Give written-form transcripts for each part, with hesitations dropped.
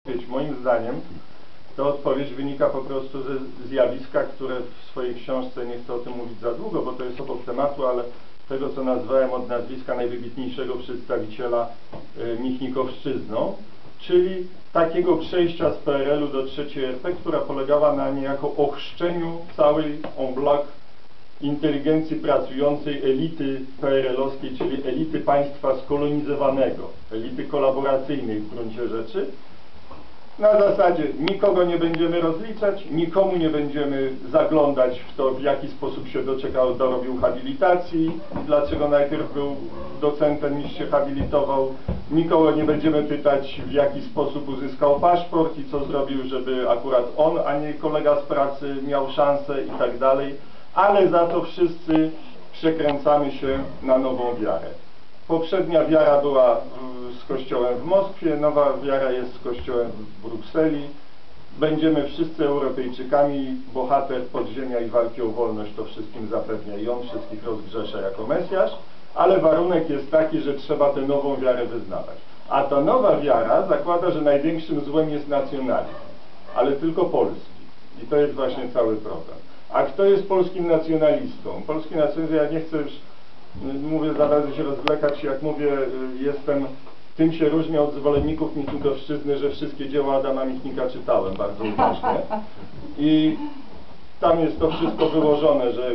Moim zdaniem ta odpowiedź wynika po prostu ze zjawiska, które w swojej książce, nie chcę o tym mówić za długo, bo to jest obok tematu, ale tego, co nazwałem od nazwiska najwybitniejszego przedstawiciela Michnikowszczyzną, czyli takiego przejścia z PRL-u do III RP, która polegała na niejako ochrzczeniu całej en bloc inteligencji pracującej, elity PRL-owskiej, czyli elity państwa skolonizowanego, elity kolaboracyjnej w gruncie rzeczy. Na zasadzie nikogo nie będziemy rozliczać, nikomu nie będziemy zaglądać w to, w jaki sposób się dorobił habilitacji, dlaczego najpierw był docentem niż się habilitował, nikogo nie będziemy pytać, w jaki sposób uzyskał paszport i co zrobił, żeby akurat on, a nie kolega z pracy miał szansę i tak dalej, ale za to wszyscy przekręcamy się na nową wiarę. Poprzednia wiara była z kościołem w Moskwie, nowa wiara jest z kościołem w Brukseli. Będziemy wszyscy Europejczykami, bohater podziemia i walki o wolność to wszystkim zapewnia i on wszystkich rozgrzesza jako Mesjasz, ale warunek jest taki, że trzeba tę nową wiarę wyznawać. A ta nowa wiara zakłada, że największym złem jest nacjonalizm, ale tylko polski. I to jest właśnie cały problem. A kto jest polskim nacjonalistą? Polski nacjonalizm, ja nie chcę już, mówię, zaraz się rozwlekać, jak mówię, tym się różnię od zwolenników Michnikowszczyzny, że wszystkie dzieła Adama Michnika czytałem bardzo uważnie. I tam jest to wszystko wyłożone, że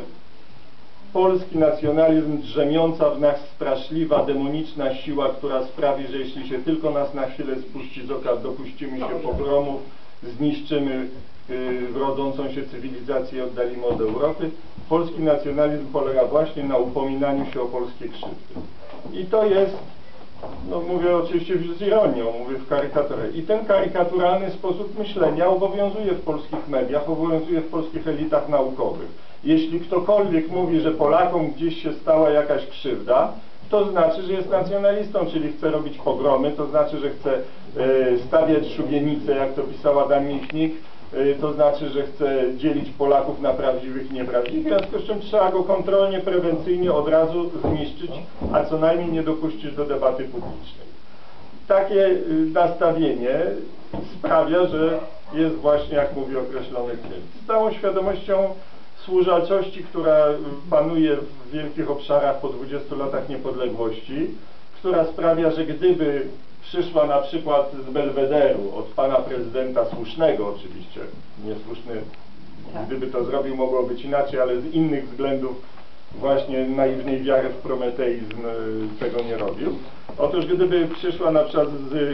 polski nacjonalizm, drzemiąca w nas straszliwa, demoniczna siła, która sprawi, że jeśli się tylko nas na chwilę spuści z oka, dopuścimy się pogromów, zniszczymy rodzącą się cywilizację i oddalimy od Europy. Polski nacjonalizm polega właśnie na upominaniu się o polskie krzywdy. I to jest, no mówię oczywiście z ironią, mówię w karykaturze. I ten karykaturalny sposób myślenia obowiązuje w polskich mediach, obowiązuje w polskich elitach naukowych. Jeśli ktokolwiek mówi, że Polakom gdzieś się stała jakaś krzywda, to znaczy, że jest nacjonalistą, czyli chce robić pogromy, to znaczy, że chce stawiać szubienice, jak to pisał Adam Michnik, to znaczy, że chce dzielić Polaków na prawdziwych i nieprawdziwych, w związku z czym trzeba go kontrolnie, prewencyjnie od razu zniszczyć, a co najmniej nie dopuścić do debaty publicznej. Takie nastawienie sprawia, że jest właśnie, jak mówi określony tryb. Z całą świadomością służalczości, która panuje w wielkich obszarach po 20 latach niepodległości, która sprawia, że gdyby przyszła na przykład z Belwederu od pana prezydenta, słusznego oczywiście, niesłuszny, gdyby to zrobił, mogło być inaczej, ale z innych względów właśnie naiwnej wiary w prometeizm tego nie robił. Otóż gdyby przyszła na przykład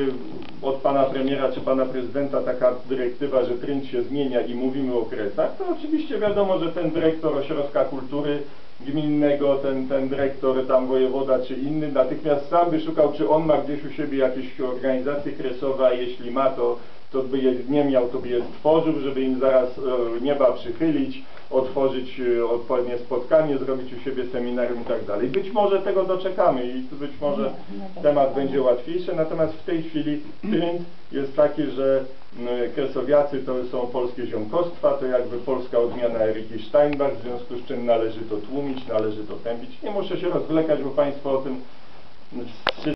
od pana premiera czy pana prezydenta taka dyrektywa, że trend się zmienia i mówimy o kresach, to oczywiście wiadomo, że ten dyrektor ośrodka kultury gminnego, ten dyrektor tam wojewoda czy inny, natychmiast sam by szukał, czy on ma gdzieś u siebie jakieś organizacje kresowe, a jeśli ma, to by je nie miał, to by je stworzył, żeby im zaraz nieba przychylić, otworzyć odpowiednie spotkanie, zrobić u siebie seminarium i tak dalej. Być może tego doczekamy i być może temat będzie łatwiejszy, natomiast w tej chwili trend jest taki, że kresowiacy to są polskie ziomkostwa, to jakby polska odmiana Eryki Steinbach, w związku z czym należy to tłumić, należy to tępić. Nie muszę się rozwlekać, bo państwo o tym